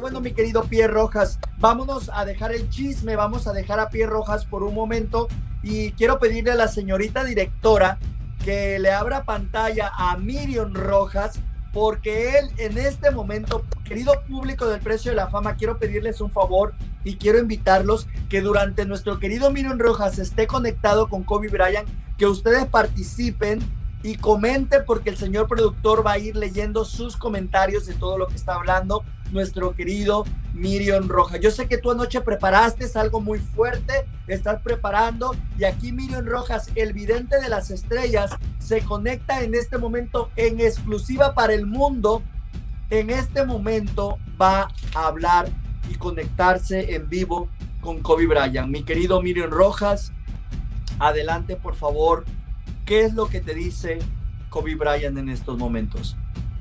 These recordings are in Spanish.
bueno, mi querido Pierre Rojas, vámonos a dejar el chisme, vamos a dejar a Pierre Rojas por un momento y quiero pedirle a la señorita directora que le abra pantalla a Miriam Rojas, porque él en este momento, querido público del Precio de la Fama, quiero pedirles un favor y quiero invitarlos que durante nuestro querido Miriam Rojas esté conectado con Kobe Bryant, que ustedes participen y comenten, porque el señor productor va a ir leyendo sus comentarios de todo lo que está hablando nuestro querido Miriam Rojas. Yo sé que tú anoche preparaste algo muy fuerte, estás preparando, y aquí Miriam Rojas, el vidente de las estrellas, se conecta en este momento en exclusiva para el mundo. En este momento va a hablar y conectarse en vivo con Kobe Bryant. Mi querido Miriam Rojas, adelante por favor. ¿Qué es lo que te dice Kobe Bryant en estos momentos?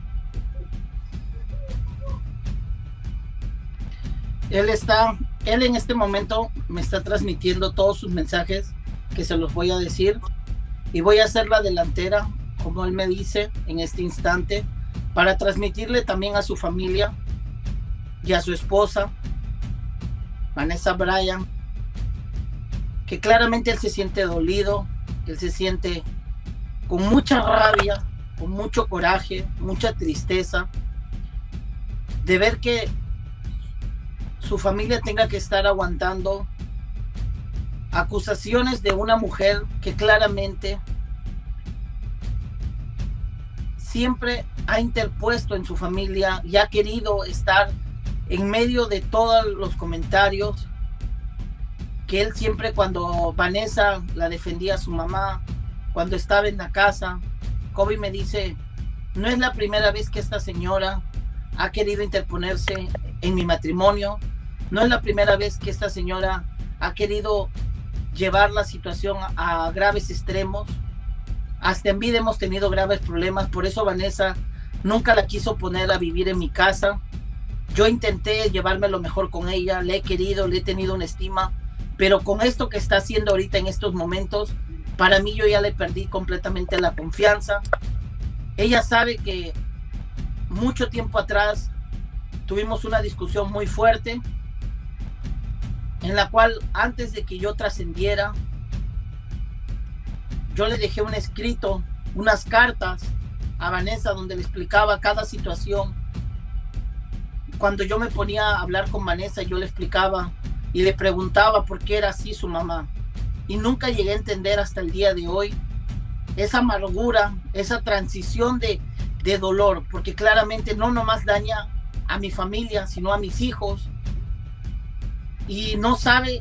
Él en este momento me está transmitiendo todos sus mensajes, que se los voy a decir, y voy a hacer la delantera, como él me dice en este instante, para transmitirle también a su familia y a su esposa, Vanessa Bryant, que claramente él se siente dolido, él se siente con mucha rabia, con mucho coraje, mucha tristeza de ver que su familia tenga que estar aguantando acusaciones de una mujer que claramente siempre ha interpuesto en su familia y ha querido estar en medio de todos los comentarios, que él siempre, cuando Vanessa la defendía a su mamá, cuando estaba en la casa, Kobe me dice, no es la primera vez que esta señora ha querido interponerse en mi matrimonio, no es la primera vez que esta señora ha querido llevar la situación a graves extremos. Hasta en vida hemos tenido graves problemas, por eso Vanessa nunca la quiso poner a vivir en mi casa. Yo intenté llevarme lo mejor con ella, le he querido, le he tenido una estima, pero con esto que está haciendo ahorita en estos momentos, para mí yo ya le perdí completamente la confianza. Ella sabe que mucho tiempo atrás tuvimos una discusión muy fuerte, en la cual antes de que yo trascendiera, yo le dejé un escrito, unas cartas a Vanessa donde le explicaba cada situación. Cuando yo me ponía a hablar con Vanessa, yo le explicaba y le preguntaba por qué era así su mamá. Y nunca llegué a entender hasta el día de hoy esa amargura, esa transición de dolor, porque claramente no nomás daña a mi familia, sino a mis hijos. Y no sabe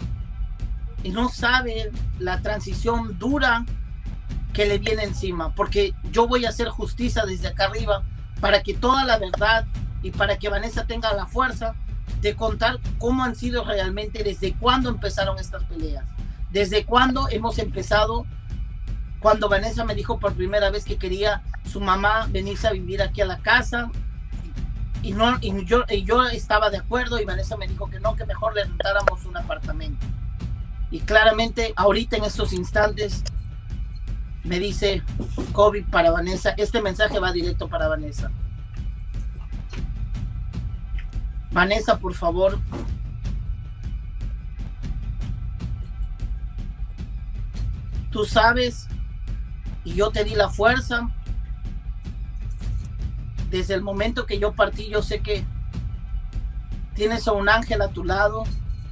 la transición dura que le viene encima, porque yo voy a hacer justicia desde acá arriba para que toda la verdad y para que Vanessa tenga la fuerza de contar cómo han sido realmente, desde cuándo empezaron estas peleas, desde cuándo hemos empezado, cuando Vanessa me dijo por primera vez que quería su mamá venirse a vivir aquí a la casa, y yo estaba de acuerdo, y Vanessa me dijo que no, que mejor le rentáramos un apartamento. Y claramente ahorita en estos instantes me dice Kobe para Vanessa, este mensaje va directo para Vanessa. Vanessa, por favor, tú sabes, y yo te di la fuerza. Desde el momento que yo partí, yo sé que tienes a un ángel a tu lado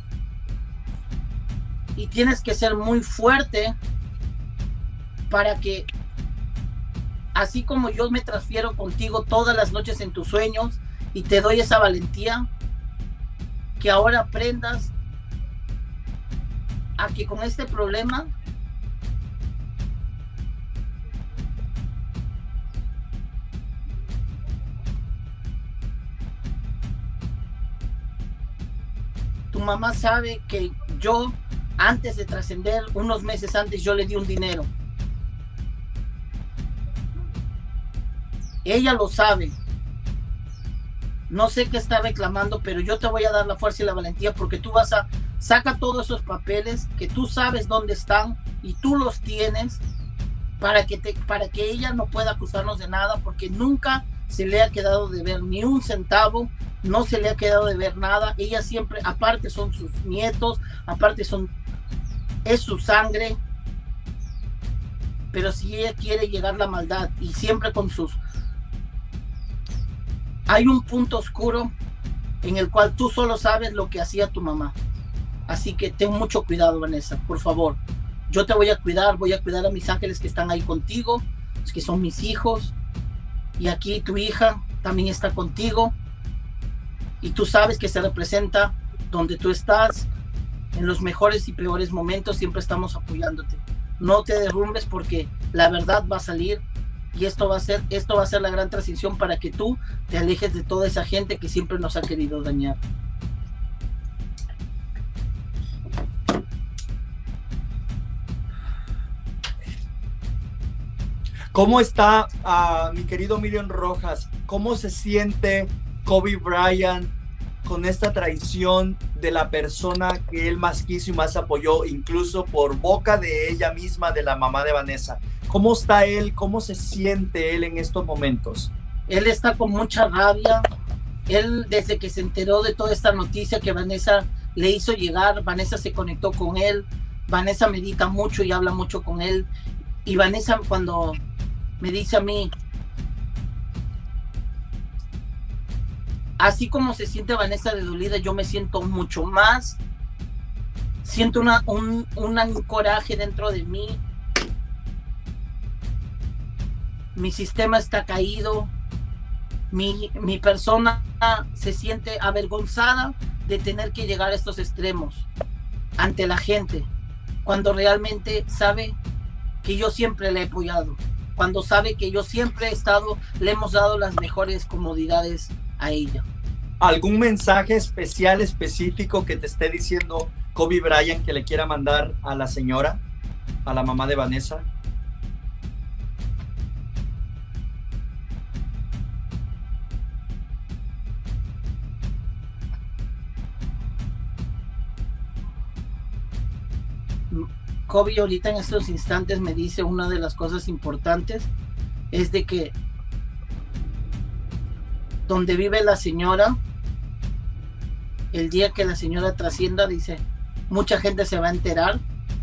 y tienes que ser muy fuerte para que, así como yo me transfiero contigo todas las noches en tus sueños y te doy esa valentía, que ahora aprendas a que con este problema tu mamá sabe que yo, antes de trascender, unos meses antes, yo le di un dinero. Ella lo sabe. No sé qué está reclamando, pero yo te voy a dar la fuerza y la valentía, porque tú vas a saca todos esos papeles que tú sabes dónde están y tú los tienes, para que ella no pueda acusarnos de nada, porque nunca se le ha quedado de ver ni un centavo, no se le ha quedado de ver nada. Ella siempre, aparte son sus nietos, aparte es su sangre, pero si ella quiere llegar la maldad y siempre con sus... Hay un punto oscuro en el cual tú solo sabes lo que hacía tu mamá. Así que ten mucho cuidado, Vanessa, por favor. Yo te voy a cuidar a mis ángeles que están ahí contigo, que son mis hijos, y aquí tu hija también está contigo, y tú sabes que se representa donde tú estás, en los mejores y peores momentos, siempre estamos apoyándote. No te derrumbes porque la verdad va a salir, y esto va a ser la gran transición para que tú te alejes de toda esa gente que siempre nos ha querido dañar. ¿Cómo está mi querido Miriam Rojas? ¿Cómo se siente Kobe Bryant con esta traición de la persona que él más quiso y más apoyó, incluso por boca de ella misma, de la mamá de Vanessa? ¿Cómo está él? ¿Cómo se siente él en estos momentos? Él está con mucha rabia. Él, desde que se enteró de toda esta noticia que Vanessa le hizo llegar, Vanessa se conectó con él. Vanessa medita mucho y habla mucho con él. Y Vanessa, cuando me dice a mí, así como se siente Vanessa de dolida, yo me siento mucho más. Siento un coraje dentro de mí. Mi sistema está caído. Mi persona se siente avergonzada de tener que llegar a estos extremos ante la gente, cuando realmente sabe que yo siempre le he apoyado, cuando sabe que yo siempre he estado, le hemos dado las mejores comodidades a ella. ¿Algún mensaje especial, específico que te esté diciendo Kobe Bryant que le quiera mandar a la señora, a la mamá de Vanessa? Kobe ahorita en estos instantes me dice una de las cosas importantes, es de que donde vive la señora, el día que la señora trascienda, dice, mucha gente se va a enterar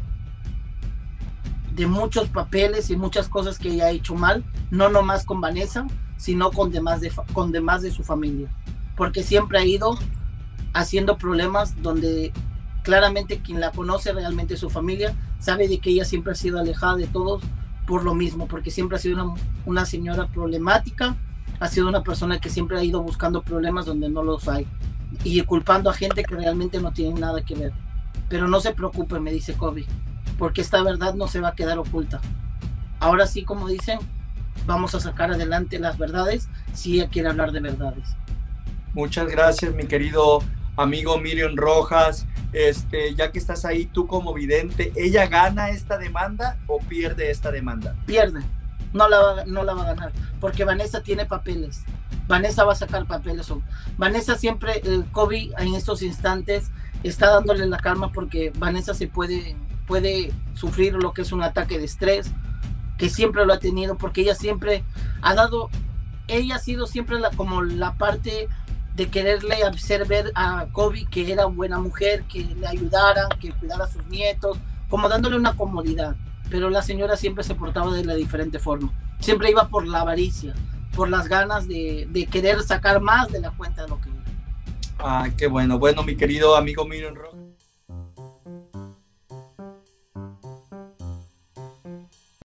de muchos papeles y muchas cosas que ella ha hecho mal, no nomás con Vanessa, sino con demás de su familia, porque siempre ha ido haciendo problemas donde claramente quien la conoce realmente su familia sabe de que ella siempre ha sido alejada de todos por lo mismo, porque siempre ha sido una señora problemática, ha sido una persona que siempre ha ido buscando problemas donde no los hay y culpando a gente que realmente no tiene nada que ver. Pero no se preocupe, me dice Kobe, porque esta verdad no se va a quedar oculta. Ahora sí, como dicen, vamos a sacar adelante las verdades si ella quiere hablar de verdades. Muchas gracias, mi querido amigo Miriam Rojas. Ya que estás ahí tú como vidente, ¿ella gana esta demanda o pierde esta demanda? Pierde, no la va a ganar, porque Vanessa tiene papeles. Vanessa va a sacar papeles. Vanessa siempre, Kobe en estos instantes está dándole la calma, porque Vanessa se puede sufrir lo que es un ataque de estrés, que siempre lo ha tenido, porque ella siempre ella ha sido siempre como la parte de quererle hacer ver a Kobe que era buena mujer, que le ayudara, que cuidara a sus nietos, como dándole una comodidad. Pero la señora siempre se portaba de la diferente forma. Siempre iba por la avaricia, por las ganas de querer sacar más de la cuenta de lo que era. Ah, qué bueno. Bueno, mi querido amigo Miriam Rojas.